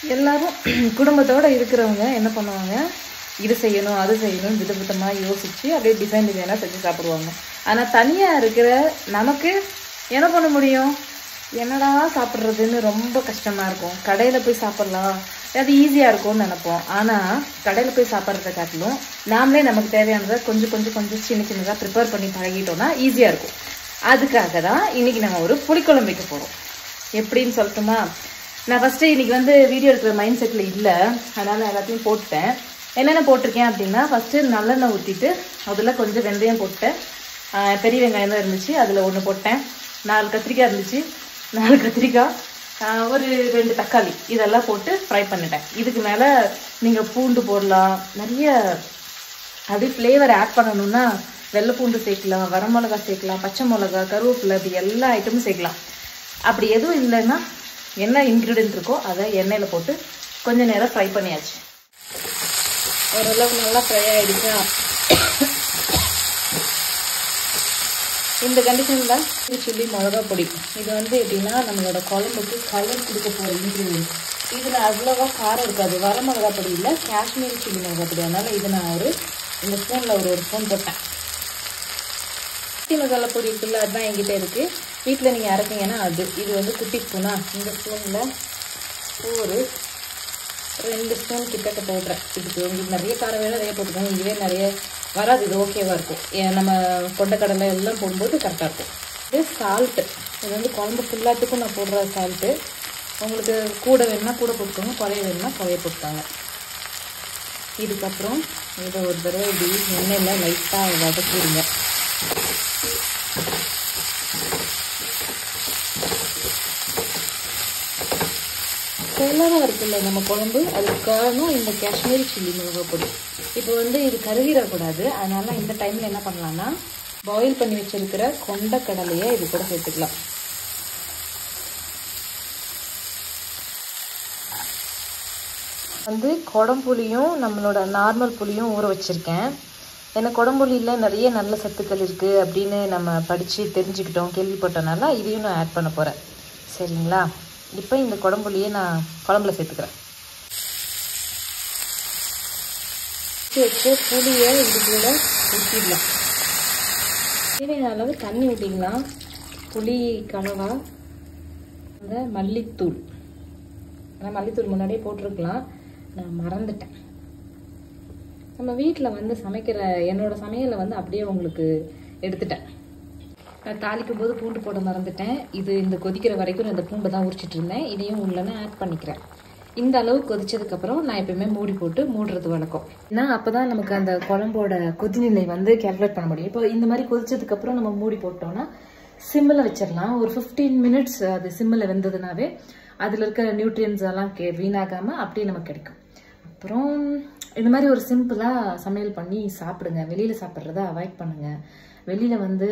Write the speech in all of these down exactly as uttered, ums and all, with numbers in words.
எல்லாரும் குடும்பத்தோடு இருக்கிறவங்க என்ன பண்ணுவாங்க, இது செய்யணும் அது செய்யணும் வித விதமாக யோசித்து அப்படியே டிசைன் டிசைனாக செஞ்சு சாப்பிடுவாங்க. ஆனால் தனியாக இருக்கிற நமக்கு என்ன பண்ண முடியும், என்னடா சாப்பிட்றதுன்னு ரொம்ப கஷ்டமாக இருக்கும். கடையில் போய் சாப்பிட்லாம், அது ஈஸியாக இருக்கும்னு நினைப்போம். ஆனால் கடையில் போய் சாப்பிட்றத காட்டிலும் நாமளே நமக்கு தேவையானதை கொஞ்சம் கொஞ்சம் கொஞ்சம் சின்ன சின்னதாக ப்ரிப்பேர் பண்ணி பழகிட்டோம்னா ஈஸியாக இருக்கும். அதுக்காக தான் இன்றைக்கி நம்ம ஒரு புளிக்குழம்பு வைக்க போகிறோம். எப்படின்னு சொல்லட்டுமா? நான் ஃபஸ்ட்டு இன்றைக்கி வந்து வீடியோ எடுக்கிற மைண்ட் செட்டில் இல்லை, அதனால் நான் எல்லாத்தையும் போட்டுட்டேன். என்னென்ன போட்டிருக்கேன் அப்படின்னா, ஃபஸ்ட்டு நல்லெண்ணெய் ஊற்றிட்டு அதில் கொஞ்சம் வெந்தயம் போட்டேன், பெரிய வெங்காயம் தான் இருந்துச்சு அதில் ஒன்று போட்டேன், நாலு கத்திரிக்காய் இருந்துச்சு நாலு கத்திரிக்காய், ஒரு ரெண்டு தக்காளி, இதெல்லாம் போட்டு ஃப்ரை பண்ணிட்டேன். இதுக்கு மேலே நீங்கள் பூண்டு போடலாம், நிறைய அப்படியே ஃப்ளேவர் ஆட் பண்ணணுன்னா வெள்ளை பூண்டு சேர்க்கலாம், வரமிளகா சேர்க்கலாம், பச்சை மிளகா, கருவேப்பிலை, இப்படி எல்லா ஐட்டமும் சேர்க்கலாம். அப்படி எதுவும் இல்லைன்னா என்ன இன்க்ரீடியன்ட் இருக்கோ அதை எண்ணெயில் போட்டு கொஞ்சம் நேரம் ஃப்ரை பண்ணியாச்சு. ஓரளவுக்கு நல்லா ஃப்ரை ஆகிடுச்சா? இந்த கண்டிஷனில் சில்லி மிளகா பொடி, இது வந்து எப்படின்னா நம்மளோட குழம்புக்கு கலர் கொடுக்க போகிற இன்க்ரீடியன்ட். இதில் அவ்வளோவா காரம் இருக்காது. வரமிளகா பொடி இல்லை, காஷ்மீரி சில்லி மிளகா பொடி. அதனால் இது நான் ஒரு இந்த ஸ்பூனில் ஒரு ஒரு ஸ்பூன் போட்டேன். சில்லி மசாலா பொடி இருக்குல்ல, அதுதான் என்கிட்ட இருக்குது. வீட்டில் நீங்கள் அரைச்சிங்கன்னா அது, இது வந்து குட்டி ஸ்பூனா, இந்த ஸ்பூனில் ஒரு ரெண்டு ஸ்பூன் கிட்டக்க போடுறேன். இதுக்கு உங்களுக்கு நிறைய காரம் வேணும், நிறைய போட்டுக்கோங்க. இதுவே நிறைய வராது, இது ஓகேவாக இருக்கும். ஏன் நம்ம கொண்டைக்கடலை எல்லாம் போடும்போது கரெக்டாக இருக்கும். இது சால்ட்டு, இது வந்து குழம்பு ஃபுல்லாத்துக்கும் நான் போடுற சால்ட்டு. உங்களுக்கு கூட வேணும்னா கூட போட்டுக்கோங்க, குறைய வேணும்னா குறைய போட்டுக்கோங்க. இதுக்கப்புறம் இதை ஒரு தடவை இப்படி எண்ணெயில் லைட்டாக வதக்கிடுங்க. கலராக இருக்குல்ல நம்ம குழம்பு, அதுக்கு காரணம் இந்த காஷ்மீரி சில்லி மிளகா பொடி. இப்போ வந்து இது கருகிடக்கூடாது, அதனால இந்த டைமில் என்ன பண்ணலான்னா, பாயில் பண்ணி வச்சிருக்கிற கொண்டைக்கடலையை இது கூட சேர்த்துக்கலாம். வந்து குடம்புளியும் நம்மளோட நார்மல் புளியும் ஊற வச்சுருக்கேன். ஏன்னா குடம்புளியில் நிறைய நல்ல சத்துக்கள் இருக்குது அப்படின்னு நம்ம படித்து தெரிஞ்சுக்கிட்டோம், கேள்விப்பட்டனால இதையும் நான் ஆட் பண்ண போகிறேன். சரிங்களா? இப்போ இந்த குடம்புளியை நான் குழம்புல சேர்த்துக்கிறேன். வச்சு புளியை இது கூட ஊற்றிடலாம். தேவையான அளவு தண்ணி ஊற்றிக்கலாம். புளி கலவா, அந்த மல்லித்தூள், ஆனால் மல்லித்தூள் முன்னாடியே போட்டிருக்கலாம், நான் மறந்துட்டேன். நம்ம வீட்டில் வந்து சமைக்கிற என்னோட சமையலை வந்து அப்படியே உங்களுக்கு எடுத்துட்டேன். நான் தாளிக்கும் போது பூண்டு போட மறந்துட்டேன். இது இந்த கொதிக்கிற வரைக்கும் நான் இந்த பூண்டை தான் உரிச்சிட்டு இருந்தேன். இதையும் உள்ளன ஆட் பண்ணிக்கிறேன். இந்த அளவு கொதிச்சதுக்கப்புறம் நான் எப்பயுமே மூடி போட்டு மூடுறது வழக்கம். ஏன்னா அப்போ தான் நமக்கு அந்த குழம்போட கொதிநிலை வந்து கேல்குலேட் பண்ண முடியும். இப்போ இந்த மாதிரி கொதிச்சதுக்கப்புறம் நம்ம மூடி போட்டோம்னா சிம்மில் வச்சிடலாம். ஒரு ஃபிஃப்டீன் மினிட்ஸ் அது சிம்மில் வெந்ததுனாவே அதில் இருக்கிற நியூட்ரியன்ஸ் எல்லாம் கே வீணாகாமல் அப்படியே நமக்கு கிடைக்கும். அப்புறம் இந்த மாதிரி ஒரு சிம்பிளாக சமையல் பண்ணி சாப்பிடுங்க. வெளியில் சாப்பிட்றத அவாய்ட் பண்ணுங்கள். வெளியில் வந்து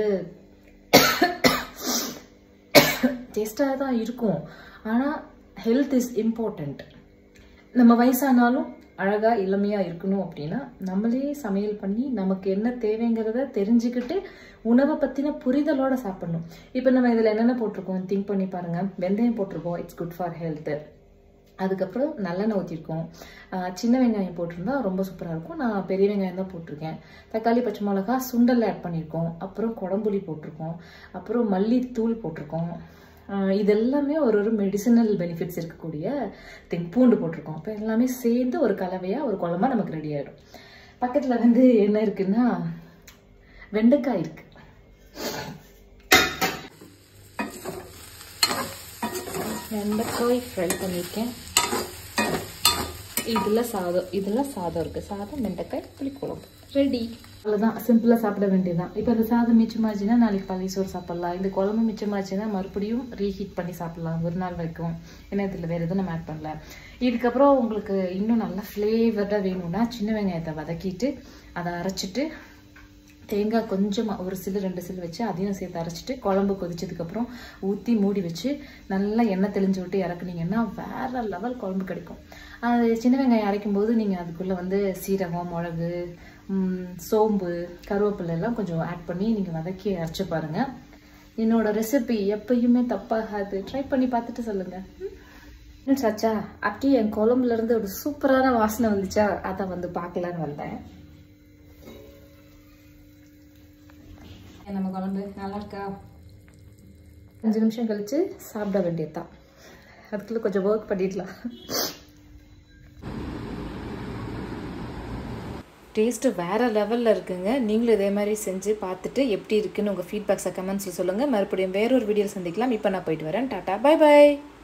டேஸ்டாக தான் இருக்கும், ஆனால் ஹெல்த் இஸ் இம்பார்ட்டண்ட். நம்ம வயசானாலும் அழகாக இளமையாக இருக்கணும் அப்படின்னா நம்மளே சமையல் பண்ணி நமக்கு என்ன தேவைங்கிறத தெரிஞ்சுக்கிட்டு உணவை பற்றின புரிதலோடு சாப்பிடணும். இப்போ நம்ம இதில் என்னென்ன போட்டிருக்கோம் திங்க் பண்ணி பாருங்கள். வெந்தயம் போட்டிருக்கோம், இட்ஸ் குட் ஃபார் ஹெல்த்து. அதுக்கப்புறம் நல்லெண்ணெய் ஊற்றிருக்கோம். சின்ன வெங்காயம் போட்டிருந்தா ரொம்ப சூப்பராக இருக்கும். நான் பெரிய வெங்காயம் தான் போட்டிருக்கேன். தக்காளி, பச்சை மிளகா, சுண்டல் ஆட் பண்ணியிருக்கோம். அப்புறம் குடம்புளி போட்டிருக்கோம். அப்புறம் மல்லித்தூள் போட்டிருக்கோம். இது எல்லாமே ஒரு ஒரு மெடிசினல் பெனிஃபிட்ஸ் இருக்கக்கூடிய திங். பூண்டு போட்டிருக்கோம். அப்போ எல்லாமே சேர்ந்து ஒரு கலவையாக ஒரு குழம்பா நமக்கு ரெடி ஆகிடும். பக்கத்தில் வந்து என்ன இருக்குன்னா வெண்டைக்காய் இருக்குது. வெண்டைக்காய் ஃப்ரை பண்ணியிருக்கேன். இதில் சாதம் இதில் சாதம் இருக்குது. சாதம், வெண்டைக்காய், புளிக்குழம்பு ரெடி. அவ்வளோதான், சிம்பிளாக சாப்பிட வேண்டியதுதான். இப்போ அந்த சாதம் மிச்சமாச்சுன்னா நாளைக்கு பழைய சோறு சாப்பிட்லாம். இந்த குழம்பு மிச்சமாச்சுன்னா மறுபடியும் ரீஹீட் பண்ணி சாப்பிட்லாம் ஒரு நாள் வரைக்கும். ஏன்னா இதில் வேறு எதுவும் நம்ம ஆட் பண்ணல. இதுக்கப்புறம் உங்களுக்கு இன்னும் நல்லா ஃப்ளேவர்டாக வேணும்னா சின்ன வெங்காயத்தை வதக்கிட்டு அதை அரைச்சிட்டு தேங்காய் கொஞ்சமாக ஒரு சில்லு ரெண்டு சில்லு வச்சு அதையும் சேர்த்து அரைச்சிட்டு குழம்பு கொதிச்சதுக்கப்புறம் ஊற்றி மூடி வச்சு நல்லா எண்ணெய் தெளிஞ்சு விட்டு இறக்குனீங்கன்னா வேறு லெவல் குழம்பு கிடைக்கும். அது சின்ன வெங்காயம் அரைக்கும் போது நீங்கள் அதுக்குள்ளே வந்து சீரகம், மிளகு, சோம்பு, கருவேப்பிலை எல்லாம் கொஞ்சம் ஆட் பண்ணி நீங்கள் வதக்கி அரைச்சி பாருங்கள். என்னோட ரெசிபி எப்பயுமே தப்பாகாது. ட்ரை பண்ணி பார்த்துட்டு சொல்லுங்கள். சாச்சா அக்கி என் குழம்புல இருந்து ஒரு சூப்பரான வாசனை வந்துச்சா, அதை வந்து பார்க்கலான்னு வந்தேன். நம்ம குழம்பு நல்லா இருக்கா? அஞ்சு நிமிஷம் கழிச்சு சாப்பிட வேண்டியதுதான். அதுக்குள்ள கொஞ்சம் ஒர்க் பண்ணிடலாம். டேஸ்ட்டு வேறு லெவலில் இருக்குங்க. நீங்களும் இதே மாதிரி செஞ்சு பார்த்துட்டு எப்படி இருக்குன்னு உங்கள் ஃபீட்பேக்ஸை கமெண்ட்ஸில் சொல்லுங்கள். மறுபடியும் வேறொரு வீடியோ சந்திக்கலாம். இப்போ நான் போயிட்டு வரேன். டாட்டா, பை பாய்.